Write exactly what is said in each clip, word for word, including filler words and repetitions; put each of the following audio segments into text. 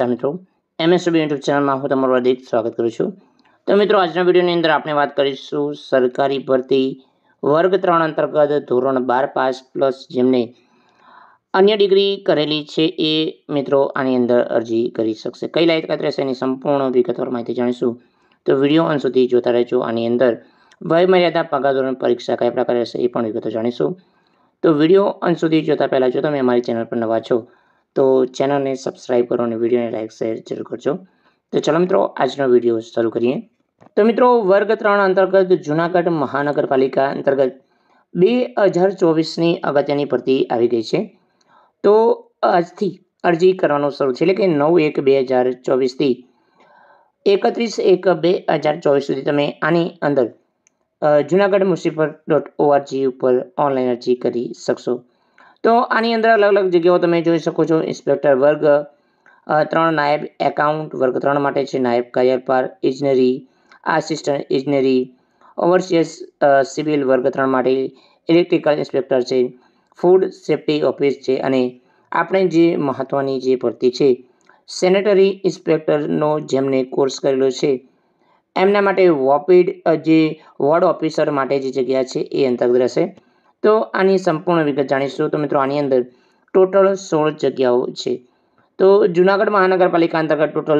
નમસ્કાર મિત્રો, MSB YouTube ચેનલમાં હું તમારું હાર્દિક સ્વાગત કરું છું। તો મિત્રો, આજના વિડીયોની અંદર આપણે વાત કરીશું સરકારી ભરતી વર્ગ ત્રણ અંતર્ગત ધોરણ બાર પાસ પ્લસ જેમને અન્ય ડિગ્રી કરેલી છે એ મિત્રો આની અંદર અરજી કરી શકશે। કઈ લાયકાત રહેશે એની સંપૂર્ણ વિગતવાર માહિતી જાણીશું, તો વિડીયો અંત સુધી જોતા રહેજો। આની અંદર વય મર્યાદા, પગાર ધોરણ, પરીક્ષા કયા પ્રકારે રહેશે એ પણ વિગતો જાણીશું। તો વિડીયો અંત સુધી જોતા પહેલાં જો તમે અમારી ચેનલ પર નવા છો તો ચેનલને સબસ્ક્રાઇબ કરો અને વિડીયોને લાઇક શેર જરૂર કરજો। તો ચાલો મિત્રો, આજનો વિડીયો શરૂ કરીએ। તો મિત્રો, વર્ગ ત્રણ અંતર્ગત જૂનાગઢ મહાનગરપાલિકા અંતર્ગત બે હજાર ચોવીસની અગત્યની ભરતી આવી ગઈ છે। તો આજથી અરજી કરવાનું શરૂ છે, એટલે કે નવ એક બે હજાર ચોવીસથી એકત્રીસ એક બે હજાર ચોવીસ સુધી તમે આની અંદર જૂનાગઢ મ્યુનિસિપલ ડોટ ઓઆરજી ઉપર ઓનલાઈન અરજી કરી શકશો। તો આની અંદર અલગ અલગ જગ્યાઓ તમે જોઈ શકો છો। ઇન્સ્પેક્ટર વર્ગ ત્રણ, નાયબ એકાઉન્ટ વર્ગ ત્રણ માટે છે, નાયબ કાર્યપાર ઇજનેરી, આસિસ્ટન્ટ ઇજનેરી, ઓવરસિયર્સ સિવિલ વર્ગ ત્રણ માટે, ઇલેક્ટ્રિકલ ઇન્સ્પેક્ટર છે, ફૂડ સેફ્ટી ઓફિસ છે, અને આપણે જે મહત્ત્વની જે ભરતી છે સેનેટરી ઇન્સ્પેક્ટરનો જેમને કોર્સ કરેલો છે એમના માટે વોપિડ જે વોર્ડ ઓફિસર માટે જે જગ્યા છે એ અંતર્ગત રહેશે। તો આની સંપૂર્ણ વિગત જાણીશું। તો મિત્રો, આની અંદર ટોટલ સોળ જગ્યાઓ છે। તો જૂનાગઢ મહાનગરપાલિકા અંતર્ગત ટોટલ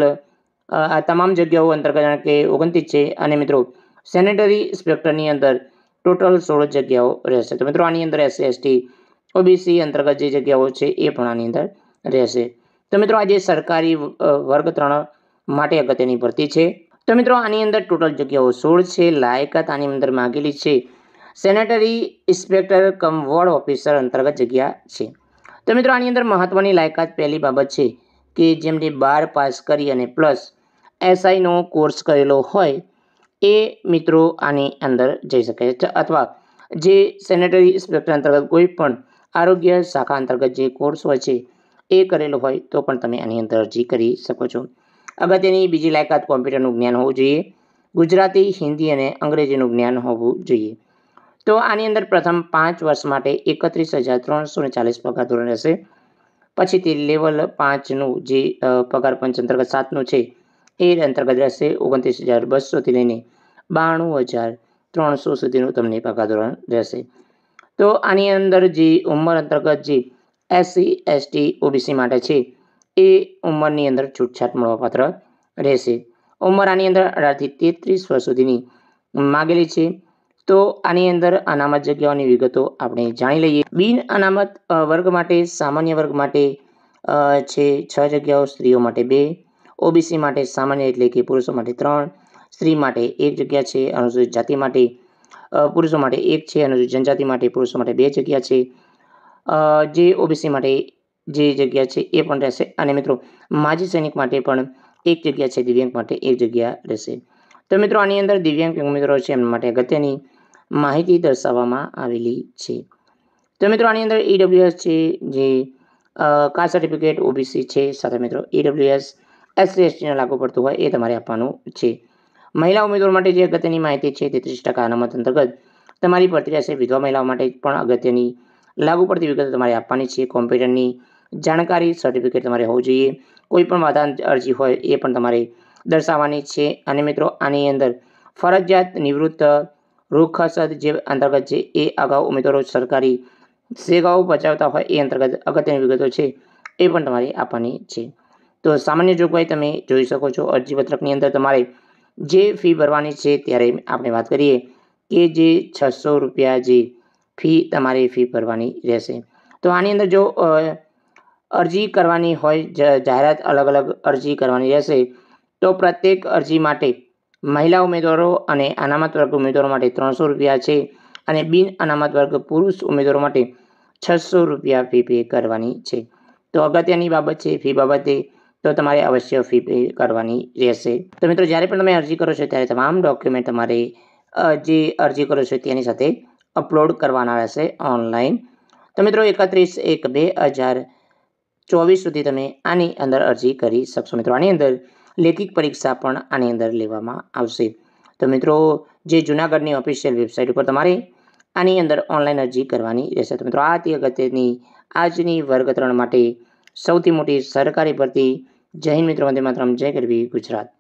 આ તમામ જગ્યાઓ અંતર્ગત કે ઓગણત્રીસ છે, અને મિત્રો સેનેટરી ઇન્સ્પેક્ટરની અંદર ટોટલ સોળ જગ્યાઓ રહેશે। તો મિત્રો, આની અંદર એસસી એસટી ઓબીસી અંતર્ગત જે જગ્યાઓ છે એ પણ આની અંદર રહેશે। તો મિત્રો, આજે સરકારી વર્ગ ત્રણ માટે અગત્યની ભરતી છે। તો મિત્રો, આની અંદર ટોટલ જગ્યાઓ સોળ છે। લાયકાત આની અંદર માગેલી છે sanitary inspector cum ward officer અંતર્ગત જગ્યા છે। તો મિત્રો, આની અંદર મહત્વની લાયકાત પહેલી બાબત છે કે જેમને બાર પાસ કરી અને પ્લસ એસઆઈનો કોર્સ કરેલો હોય એ મિત્રો આની અંદર જઈ શકે છે, અથવા જે સેનેટરી ઇન્સ્પેક્ટર અંતર્ગત કોઈ પણ આરોગ્ય શાખા અંતર્ગત જે કોર્સ હોય છે એ કરેલો હોય તો પણ તમે આની અંદર અરજી કરી શકો છો। અગત્યની બીજી લાયકાત કોમ્પ્યુટરનું જ્ઞાન હોવું જોઈએ, ગુજરાતી, હિન્દી અને અંગ્રેજીનું જ્ઞાન હોવું જોઈએ। તો આની અંદર પ્રથમ પાંચ વર્ષ માટે એકત્રીસ હજાર ત્રણસો ને ચાલીસ પગાર ધોરણ રહેશે। પછીથી લેવલ પાંચનું જે પગાર પંચ અંતર્ગત સાતનું છે એ અંતર્ગત રહેશે ઓગણત્રીસ હજાર બસોથી લઈને બાણું હજાર ત્રણસો સુધીનું તમને પગાર ધોરણ રહેશે। તો આની અંદર જે ઉંમર અંતર્ગત જે એસસી એસટી ઓબીસી માટે છે એ ઉંમરની અંદર છૂટછાટ મળવાપાત્ર રહેશે। ઉંમર આની અંદર અઢારથી તેત્રીસ વર્ષ સુધીની માગેલી છે। તો આની અંદર અનામત જગ્યાઓની વિગતો આપણે જાણી લઈએ। બિન અનામત વર્ગ માટે, સામાન્ય વર્ગ માટે છે છ જગ્યાઓ, સ્ત્રીઓ માટે બે, ઓબીસી માટે સામાન્ય એટલે કે પુરુષો માટે ત્રણ, સ્ત્રી માટે એક જગ્યા છે, અનુસૂચિત જાતિ માટે પુરુષો માટે એક છે, અનુસૂચિત જનજાતિ માટે પુરુષો માટે બે જગ્યા છે, જે ઓબીસી માટે જે જગ્યા છે એ પણ રહેશે। અને મિત્રો, માજી સૈનિક માટે પણ એક જગ્યા છે, દિવ્યાંગ માટે એક જગ્યા રહેશે। તો મિત્રો, આની અંદર દિવ્યાંગ ઉમેદવારો છે એમના માટે અગત્યની માહિતી દર્શાવવામાં આવેલી છે। તો મિત્રો, આની અંદર ઈડબ્લ્યુએસ છે, જે કાસ્ટ સર્ટિફિકેટ ઓબીસી છે, સાથે મિત્રો ઈડબ્લ્યુએસ એસસી એસટીને લાગુ પડતું હોય એ તમારે આપવાનું છે। મહિલા ઉમેદવારો માટે જે અગત્યની માહિતી છે તેત્રીસ ટકા અનામત અંતર્ગત તમારી ભરતી રહેશે। વિધવા મહિલાઓ માટે પણ અગત્યની લાગુ પડતી વિગતો તમારે આપવાની છે। કોમ્પ્યુટરની જાણકારી સર્ટિફિકેટ તમારે હોવું જોઈએ। કોઈ પણ વાદાંત અરજી હોય એ પણ તમારે દર્શાવવાની છે। અને મિત્રો, આની અંદર ફરજિયાત નિવૃત્ત રૂખસદ જે અંતર્ગત છે એ અગાઉ ઉમેદવારો સરકારી સેવાઓ બચાવતા હોય એ અંતર્ગત અગત્યની વિગતો છે એ પણ તમારે આપવાની છે। તો સામાન્ય જોગવાઈ તમે જોઈ શકો છો। અરજીપત્રકની અંદર તમારે જે ફી ભરવાની છે ત્યારે આપણે વાત કરીએ કે જે છસો રૂપિયા જે ફી તમારે ફી ભરવાની રહેશે। તો આની અંદર જો અરજી કરવાની હોય, જાહેરાત અલગ અલગ અરજી કરવાની રહેશે, તો પ્રત્યેક અરજી માટે મહિલા ઉમેદવારો અને અનામત વર્ગ ઉમેદવારો માટે ત્રણસો રૂપિયા છે, અને બિન અનામત વર્ગ પુરુષ ઉમેદવારો માટે છસો રૂપિયા ફી પે કરવાની છે। તો અગત્યની બાબત છે ફી બાબતે, તો તમારે અવશ્ય ફી પે કરવાની રહેશે। તો મિત્રો, જ્યારે પણ તમે અરજી કરો છો ત્યારે તમામ ડોક્યુમેન્ટ તમારે જે અરજી કરો છો તેની સાથે અપલોડ કરવાના રહેશે ઓનલાઈન। તો મિત્રો, એકત્રીસ એક બે હજાર ચોવીસ સુધી તમે આની અંદર અરજી કરી શકશો। મિત્રો, આની અંદર લેખિત પરીક્ષા પણ આની અંદર લેવામાં આવશે। તો મિત્રો, જે જૂનાગઢની ઓફિશિયલ વેબસાઇટ ઉપર તમારે આની અંદર ઓનલાઈન અરજી કરવાની રહેશે। તો મિત્રો, આ હતી અગત્યની આજની વર્ગ ત્રણ માટે સૌથી મોટી સરકારી ભરતી જય હિન્દ મિત્રો, વંદે માતરમ, જય ગરવી ગુજરાત.